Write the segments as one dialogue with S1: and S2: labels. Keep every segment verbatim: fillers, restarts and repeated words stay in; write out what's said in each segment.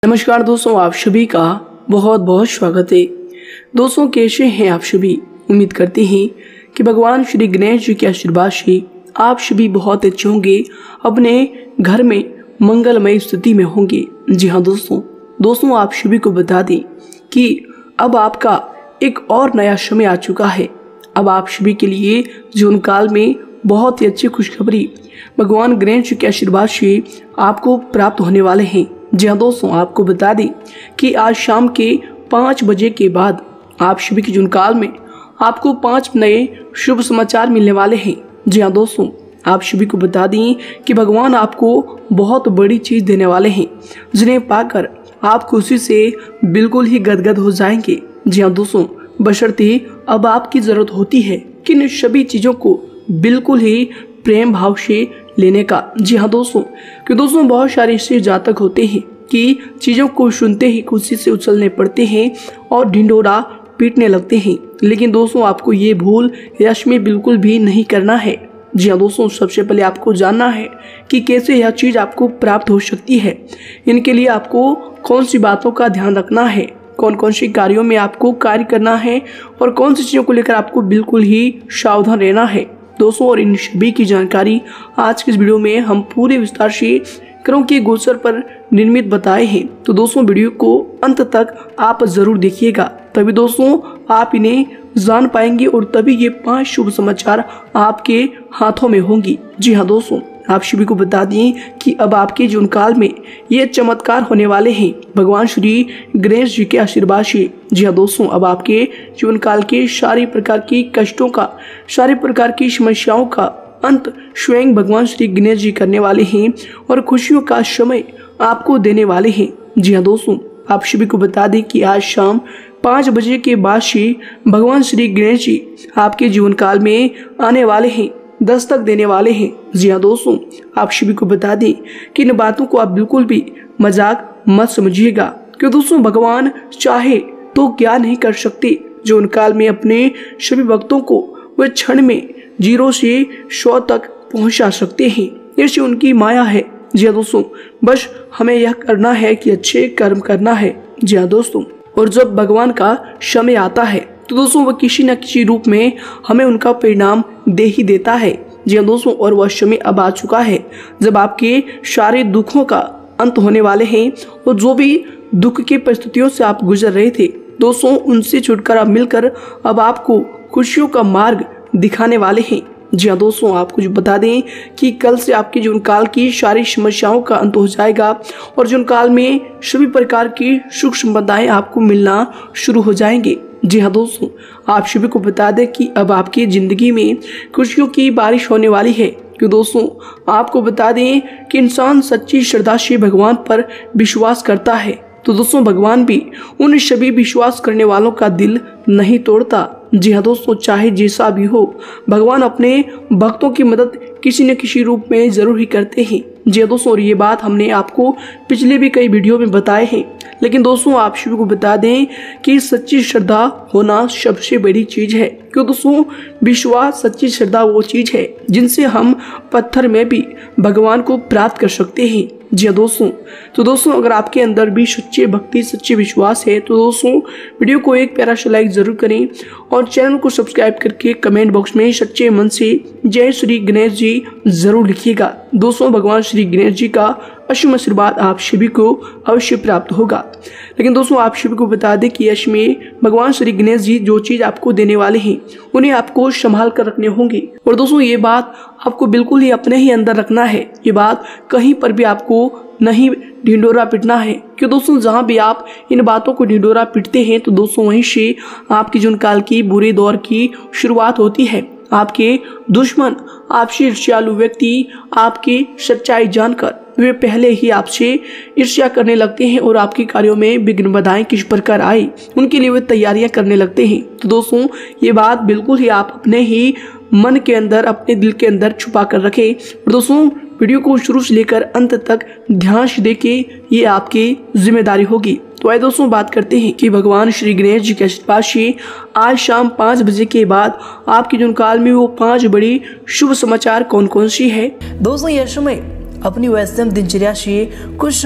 S1: नमस्कार दोस्तों, आप सभी का बहुत बहुत स्वागत है। दोस्तों, कैसे हैं आप सभी? उम्मीद करते हैं कि भगवान श्री गणेश जी के आशीर्वाद से आप सभी बहुत अच्छे होंगे, अपने घर में मंगलमय स्थिति में होंगे। जी हाँ दोस्तों, दोस्तों आप सभी को बता दें कि अब आपका एक और नया समय आ चुका है। अब आप सभी के लिए जीवन काल में बहुत ही अच्छी खुशखबरी भगवान गणेश जी के आशीर्वाद से आपको प्राप्त होने वाले हैं। जी हाँ दोस्तों, आपको बता दें कि आज शाम के पाँच बजे के बाद आप सभी के जीवन काल में आपको पांच नए शुभ समाचार मिलने वाले हैं। जी हाँ दोस्तों, आप सभी को बता दें कि भगवान आपको बहुत बड़ी चीज देने वाले हैं, जिन्हें पाकर आप खुशी से बिल्कुल ही गदगद हो जाएंगे। जी हाँ दोस्तों, बशर्ते अब आपकी जरूरत होती है कि इन सभी चीजों को बिल्कुल ही प्रेम भाव से लेने का। जी हाँ दोस्तों, कि दोस्तों बहुत सारे ऐसे जातक होते हैं कि चीजों को सुनते ही खुशी से उछलने पड़ते हैं और ढिंडोरा पीटने लगते हैं। लेकिन दोस्तों आपको ये भूल यश में बिल्कुल भी नहीं करना है। जी हाँ दोस्तों, सबसे पहले आपको जानना है कि कैसे यह चीज आपको प्राप्त हो सकती है। इनके लिए आपको कौन सी बातों का ध्यान रखना है, कौन कौन सी कार्यों में आपको कार्य करना है और कौन सी चीजों को लेकर आपको बिल्कुल ही सावधान रहना है दोस्तों। और इन सभी की जानकारी आज के इस वीडियो में हम पूरे विस्तार से ग्रहों के गोचर पर निर्मित बताए हैं। तो दोस्तों वीडियो को अंत तक आप जरूर देखिएगा, तभी दोस्तों आप इन्हें जान पाएंगे और तभी ये पांच शुभ समाचार आपके हाथों में होंगी। जी हाँ दोस्तों, आप सभी को बता दें कि अब आपके जीवन काल में ये चमत्कार होने वाले हैं भगवान श्री गणेश जी के आशीर्वाद से। जी हाँ दोस्तों, अब आपके जीवन काल के सारे प्रकार की कष्टों का, सारे प्रकार की समस्याओं का अंत स्वयं भगवान श्री गणेश जी करने वाले हैं और खुशियों का समय आपको देने वाले हैं। जी हाँ दोस्तों, आप सभी को बता दें कि आज शाम पाँच बजे के बाद से भगवान श्री गणेश जी आपके जीवन काल में आने वाले हैं, दस्तक देने वाले हैं। जी हाँ दोस्तों, आप सभी को बता दें कि इन बातों को आप बिल्कुल भी मजाक मत समझिएगा, कि दोस्तों भगवान चाहे तो क्या नहीं कर सकते, जो उन काल में अपने सभी भक्तों को वे क्षण में जीरो से सौ तक पहुंचा सकते हैं। ऐसी उनकी माया है। जी हाँ दोस्तों, बस हमें यह करना है कि अच्छे कर्म करना है। जी हाँ दोस्तों, और जब भगवान का समय आता है तो दोस्तों वह किसी न किसी रूप में हमें उनका परिणाम दे ही देता है। जी हाँ दोस्तों, और वह समय अब आ चुका है जब आपके सारे दुखों का अंत होने वाले हैं और जो भी दुख की परिस्थितियों से आप गुजर रहे थे दोस्तों, उनसे छुटकारा मिलकर अब आपको खुशियों का मार्ग दिखाने वाले हैं। जी हाँ दोस्तों, आपको जो बता दें कि कल से आपके जीवन काल की सारी समस्याओं का अंत हो जाएगा और जीवन काल में सभी प्रकार की सुख संपदाएं आपको मिलना शुरू हो जाएंगे। जी हाँ दोस्तों, आप सभी को बता दें कि अब आपकी जिंदगी में खुशियों की बारिश होने वाली है। कि दोस्तों आपको बता दें कि इंसान सच्ची श्रद्धा से भगवान पर विश्वास करता है तो दोस्तों भगवान भी उन सभी विश्वास करने वालों का दिल नहीं तोड़ता। जी हाँ दोस्तों, चाहे जैसा भी हो भगवान अपने भक्तों की मदद किसी न किसी रूप में जरूर ही करते हैं। जी हाँ दोस्तों, और ये बात हमने आपको पिछले भी कई वीडियो में बताए हैं। लेकिन दोस्तों आप सभी को बता दें कि सच्ची श्रद्धा होना सबसे बड़ी चीज है। क्यों दोस्तों, विश्वास सच्ची श्रद्धा वो चीज है जिनसे हम पत्थर में भी भगवान को प्राप्त कर सकते हैं। जी हाँ दोस्तों, तो दोस्तों अगर आपके अंदर भी सच्ची भक्ति, सच्ची विश्वास है तो दोस्तों वीडियो को एक प्यारा सा लाइक जरूर करें और चैनल को सब्सक्राइब करके कमेंट बॉक्स में सच्चे मन से जय श्री गणेश जी जरूर लिखिएगा। दोस्तों भगवान श्री गणेश जी का असीम आशीर्वाद आप सभी को अवश्य प्राप्त होगा। लेकिन दोस्तों आप सभी को बता दें कि यश में भगवान श्री गणेश जी जो चीज आपको देने वाले हैं उन्हें आपको संभाल कर रखने होंगे। और दोस्तों ये बात आपको बिल्कुल ही अपने ही अंदर रखना है। ये बात कहीं पर भी आपको नहीं ढिंडोरा पिटना है, कि दोस्तों जहां भी आप इन बातों को ढिंडोरा पिटते हैं तो दोस्तों वहीं से आपकी जीवन काल की बुरे दौर की शुरुआत होती है। आपके दुश्मन, आपसे ईर्ष्यालु व्यक्ति आपकी सच्चाई जानकर वे पहले ही आपसे ईर्ष्या करने लगते हैं और आपके कार्यों में विघ्न बाधाएं किस प्रकार आई उनके लिए वे तैयारियां करने लगते हैं। तो दोस्तों ये बात बिल्कुल ही आप अपने ही मन के अंदर, अपने दिल के अंदर छुपा कर रखें। और दोस्तों वीडियो को शुरू से लेकर अंत तक ध्यान से देखें, ये आपकी जिम्मेदारी होगी। तो आइए दोस्तों बात करते हैं कि भगवान श्री गणेश जी के आशीर्वाद से आज शाम पाँच बजे के बाद आपके जीवन काल में वो पांच बड़ी शुभ समाचार कौन कौन सी है। दोस्तों यह समय अपनी वैश्विक दिनचर्या से कुछ समय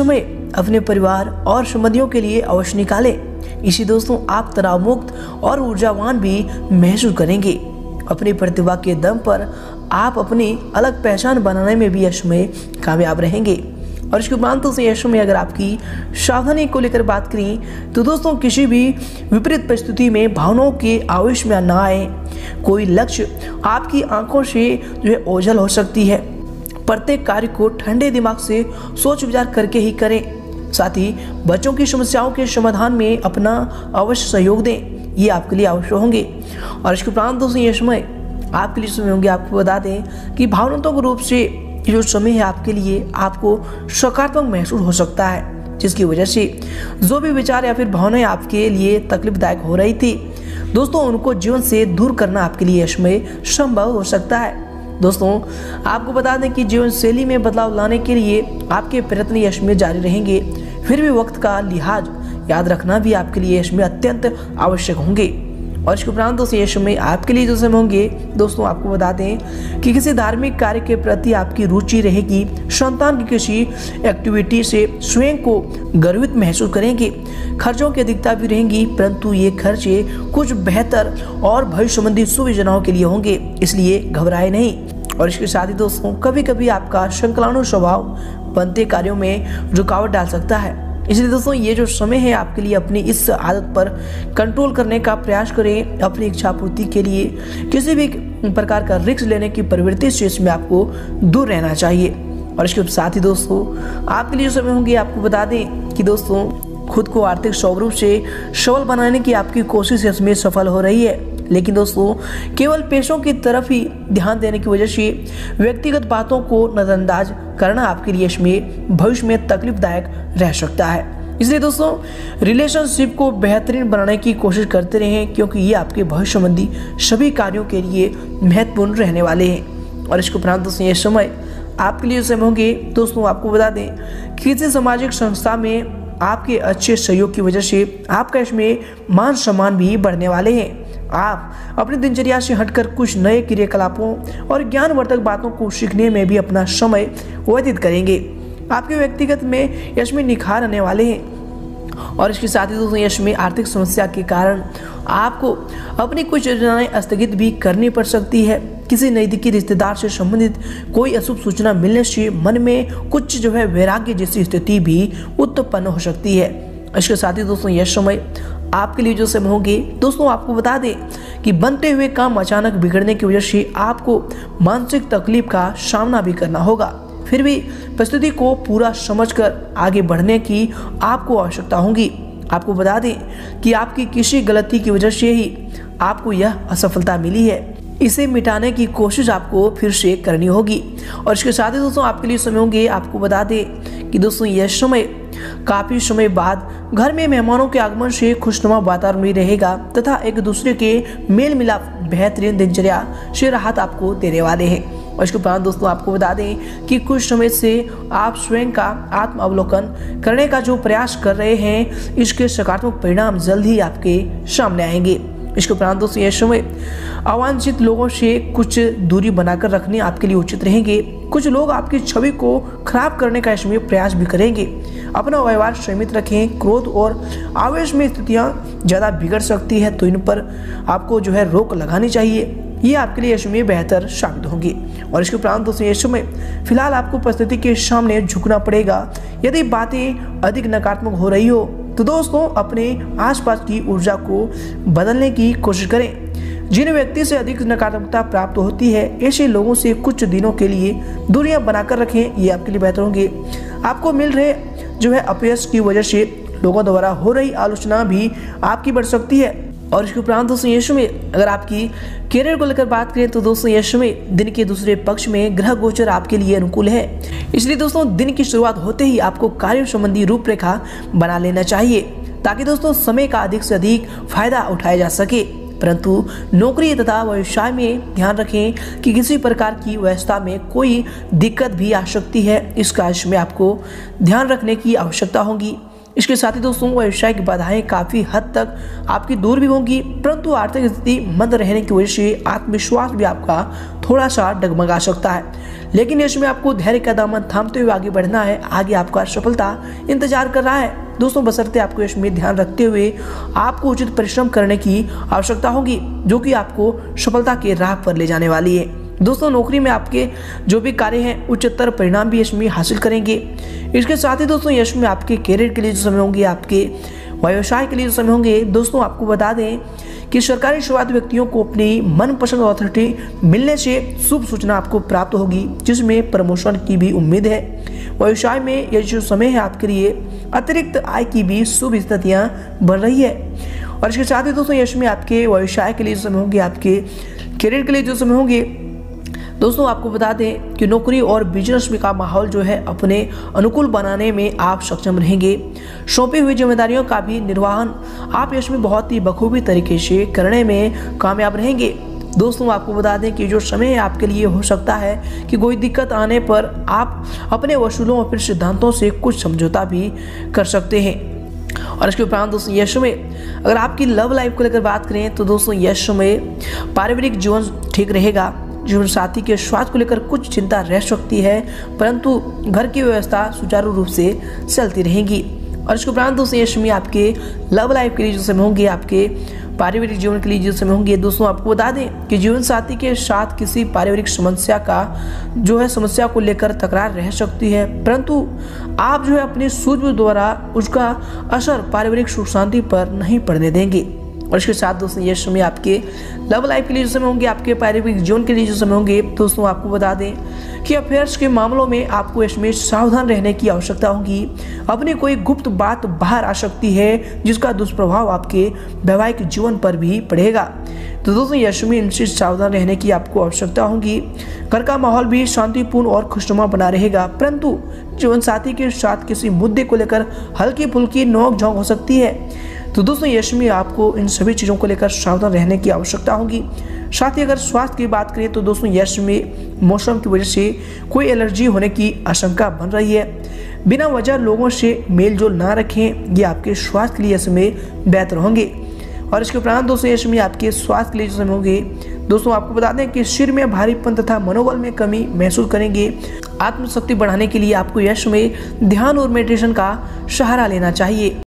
S2: अपने परिवार और संबंधियों के लिए अवश्य निकालें। इसी दोस्तों आप तनाव मुक्त और ऊर्जावान भी महसूस करेंगे। अपनी प्रतिभा के दम पर आप अपनी अलग पहचान बनाने में भी यश में कामयाब रहेंगे। और इसके उपरांत दोस्तों यश में अगर आपकी सावधानी को लेकर बात करें तो दोस्तों किसी भी विपरीत परिस्थिति में भावनाओं के आवेश में ना आए। कोई लक्ष्य आपकी आंखों से जो है ओझल हो सकती है। प्रत्येक कार्य को ठंडे दिमाग से सोच विचार करके ही करें। साथ ही बच्चों की समस्याओं के समाधान में अपना अवश्य सहयोग दें, ये आपके लिए आवश्यक होंगे। और इसके उपरांत दोस्तों ये समय आपके लिए समय होंगे। आपको बता दें कि भावनात्मक रूप से जो समय है आपके लिए आपको सकारात्मक महसूस हो सकता है, जिसकी वजह से जो भी विचार या फिर भावनाएं आपके लिए तकलीफदायक हो रही थी दोस्तों उनको जीवन से दूर करना आपके लिए यशमय संभव हो सकता है। दोस्तों आपको बता दें कि जीवन शैली में बदलाव लाने के लिए आपके प्रयत्न यश में जारी रहेंगे। फिर भी वक्त का लिहाज याद रखना भी आपके लिए यश में अत्यंत आवश्यक होंगे। और इसके उपरांत दोस्तों यश में आपके लिए जो समय होंगे दोस्तों आपको बता दें कि किसी धार्मिक कार्य के प्रति आपकी रुचि रहेगी। संतान की किसी एक्टिविटी से स्वयं को गर्वित महसूस करेंगे। खर्चों की अधिकता भी रहेंगी, परंतु ये खर्चे कुछ बेहतर और भविष्य संबंधी सुविधाओं के लिए होंगे, इसलिए घबराए नहीं। और इसके साथ ही दोस्तों कभी कभी आपका संकलानु स्वभाव बनते कार्यों में रुकावट डाल सकता है, इसलिए दोस्तों ये जो समय है आपके लिए अपनी इस आदत पर कंट्रोल करने का प्रयास करें। अपनी इच्छा पूर्ति के लिए किसी भी प्रकार का रिस्क लेने की प्रवृत्ति से इसमें आपको दूर रहना चाहिए। और इसके साथ ही दोस्तों आपके लिए जो समय होंगे आपको बता दें कि दोस्तों खुद को आर्थिक स्वरूप से सबल बनाने की आपकी कोशिश इसमें सफल हो रही है, लेकिन दोस्तों केवल पैसों की तरफ ही ध्यान देने की वजह से व्यक्तिगत बातों को नजरअंदाज करना आपके लिए इसमें भविष्य में तकलीफदायक रह सकता है। इसलिए दोस्तों रिलेशनशिप को बेहतरीन बनाने की कोशिश करते रहें, क्योंकि ये आपके भविष्य संबंधी सभी कार्यों के लिए महत्वपूर्ण रहने वाले हैं। और इसके उपरांत दोस्तों ये समय आपके लिए समय होंगे दोस्तों आपको बता दें कि किसी सामाजिक संस्था में आपके अच्छे सहयोग की वजह से आपका इसमें मान सम्मान भी बढ़ने वाले हैं। आप अपनी दिनचर्या से हटकर कुछ नए क्रियाकलापों और ज्ञानवर्धक बातों को सीखने में भी अपना समय व्यतीत करेंगे। आपके व्यक्तिगत में यश में निखार आने वाले हैं। और इसके साथ ही दोस्तों यश में आर्थिक समस्या के कारण आपको अपनी कुछ योजनाएं स्थगित भी करनी पड़ सकती है। किसी नजदीकी रिश्तेदार से संबंधित कोई अशुभ सूचना मिलने से मन में कुछ जो है वैराग्य जैसी स्थिति भी उत्पन्न हो सकती है। इसके साथ ही दोस्तों यह समय आपके लिए जो समय होंगे दोस्तों आपको बता दें कि बनते हुए काम अचानक बिगड़ने की वजह से आपको मानसिक तकलीफ का सामना भी करना होगा। फिर भी परिस्थिति को पूरा समझकर आगे बढ़ने की आपको आवश्यकता होगी। आपको बता दें कि आपकी किसी गलती की वजह से ही आपको यह असफलता मिली है, इसे मिटाने की कोशिश आपको फिर से करनी होगी। और इसके साथ ही दोस्तों आपके लिए समय होंगे आपको बता दें कि दोस्तों यह समय काफी समय बाद घर में मेहमानों के आगमन से खुशनुमा वातावरण भी रहेगा तथा एक दूसरे के मेल मिलाप बेहतरीन दिनचर्या से राहत आपको देने वाले हैं। और इसके उपरांत दोस्तों आपको बता दें कि कुछ समय से आप स्वयं का आत्म अवलोकन करने का जो प्रयास कर रहे हैं इसके सकारात्मक परिणाम जल्द ही आपके सामने आएंगे। इसके उपरांत दोस्तों यह समय अवांछित लोगों से कुछ दूरी बनाकर रखने आपके लिए उचित रहेंगे। कुछ लोग आपकी छवि को खराब करने का इसमें प्रयास भी करेंगे। अपना व्यवहार संयमित रखें। क्रोध और आवेश में स्थितियां ज़्यादा बिगड़ सकती है, तो इन पर आपको जो है रोक लगानी चाहिए। ये आपके लिए इसमें बेहतर साबित होंगी। और इसके उपरांत दोस्तों ये समय फिलहाल आपको परिस्थिति के सामने झुकना पड़ेगा। यदि बातें अधिक नकारात्मक हो रही हो तो दोस्तों अपने आसपास की ऊर्जा को बदलने की कोशिश करें। जिन व्यक्ति से अधिक नकारात्मकता प्राप्त होती है ऐसे लोगों से कुछ दिनों के लिए दूरियां बनाकर रखें, ये आपके लिए बेहतर होंगे। आपको मिल रहे जो है अपयश की वजह से लोगों द्वारा हो रही आलोचना भी आपकी बढ़ सकती है। और इसके उपरांत दोस्तों यश में अगर आपकी करियर को लेकर बात करें तो दोस्तों यश में दिन के दूसरे पक्ष में ग्रह गोचर आपके लिए अनुकूल है। इसलिए दोस्तों दिन की शुरुआत होते ही आपको कार्य संबंधी रूपरेखा बना लेना चाहिए ताकि दोस्तों समय का अधिक से अधिक फायदा उठाया जा सके। परंतु नौकरी तथा व्यवसाय में ध्यान रखें कि किसी प्रकार की व्यवस्था में कोई दिक्कत भी आ सकती है, इसका इसमें आपको ध्यान रखने की आवश्यकता होगी। इसके साथ ही दोस्तों व्यवसाय की बाधाएं काफ़ी हद तक आपकी दूर भी होंगी, परंतु आर्थिक स्थिति मंद रहने की वजह से आत्मविश्वास भी आपका थोड़ा सा डगमगा सकता है। लेकिन इसमें आपको धैर्य का दामन थामते हुए आगे बढ़ना है। आगे आपका सफलता इंतजार कर रहा है दोस्तों, बशर्ते आपको इसमें ध्यान रखते हुए आपको उचित परिश्रम करने की आवश्यकता होगी, जो कि आपको सफलता के राह पर ले जाने वाली है। दोस्तों नौकरी में आपके जो भी कार्य हैं उच्चतर परिणाम भी इसमें हासिल करेंगे। इसके साथ ही दोस्तों यश में आपके कैरियर के लिए जो समय होंगे, आपके व्यवसाय के लिए जो समय होंगे, दोस्तों आपको बता दें कि सरकारी शुरुआत व्यक्तियों को अपनी मनपसंद अथॉरिटी मिलने से शुभ सूचना आपको प्राप्त होगी, जिसमें प्रमोशन की भी उम्मीद है। व्यवसाय में यह जो समय है आपके लिए अतिरिक्त आय की भी शुभ स्थितियां बन रही है। और इसके साथ ही दोस्तों यश में आपके व्यवसाय के लिए जो समय होंगे, आपके कैरियर के लिए जो समय होंगे, दोस्तों आपको बता दें कि नौकरी और बिजनेस में का माहौल जो है अपने अनुकूल बनाने में आप सक्षम रहेंगे। सौंपी हुई जिम्मेदारियों का भी निर्वहन आप इसमें बहुत ही बखूबी तरीके से करने में कामयाब रहेंगे। दोस्तों आपको बता दें कि जो समय आपके लिए हो सकता है कि कोई दिक्कत आने पर आप अपने वसूलों और फिर सिद्धांतों से कुछ समझौता भी कर सकते हैं। और इसके उपरांत दोस्तों यश में अगर आपकी लव लाइफ को लेकर बात करें तो दोस्तों यश में पारिवारिक जीवन ठीक रहेगा। जीवन साथी के स्वास्थ्य को लेकर कुछ चिंता रह सकती है, परंतु घर की व्यवस्था सुचारू रूप से चलती रहेगी। और इसके उपरांत दोस्तों यश में आपके लव लाइफ के लिए जो समय होंगे, आपके पारिवारिक जीवन के लिए जो समय होंगे, दोस्तों आपको बता दें कि जीवन साथी के साथ किसी पारिवारिक समस्या का जो है समस्या को लेकर तकरार रह सकती है, परंतु आप जो है अपनी सूझबूझ द्वारा उसका असर पारिवारिक सुख शांति पर नहीं पड़ने देंगे। और इसके साथ दोस्तों ये समय आपके लव लाइफ के लिए जो समय होंगे, आपके पारिवारिक जीवन के लिए जो समय होंगे, दोस्तों आपको बता दें कि अफेयर्स के मामलों में आपको इसमें सावधान रहने की आवश्यकता होगी। अपनी कोई गुप्त बात बाहर आ सकती है जिसका दुष्प्रभाव आपके वैवाहिक जीवन पर भी पड़ेगा। तो दोस्तों यश में इनसे सावधान रहने की आपको आवश्यकता होगी। घर का माहौल भी शांतिपूर्ण और खुशनुमा बना रहेगा, परंतु जीवन साथी के साथ किसी मुद्दे को लेकर हल्की फुल्की नोक झोंक हो सकती है। तो दोस्तों यश में आपको इन सभी चीज़ों को लेकर सावधान रहने की आवश्यकता होगी। साथ ही अगर स्वास्थ्य की बात करें तो दोस्तों यश में मौसम की वजह से कोई एलर्जी होने की आशंका बन रही है। बिना वजह लोगों से मेल जोल ना रखें, ये आपके स्वास्थ्य के लिए यश में बेहतर होंगे। और इसके उपरांत दोस्तों यश में आपके स्वास्थ्य के लिए जो समय होंगे, दोस्तों आपको बता दें कि सिर में भारीपन तथा मनोबल में कमी महसूस करेंगे। आत्मशक्ति बढ़ाने के लिए आपको यश में ध्यान और मेडिटेशन का सहारा लेना चाहिए।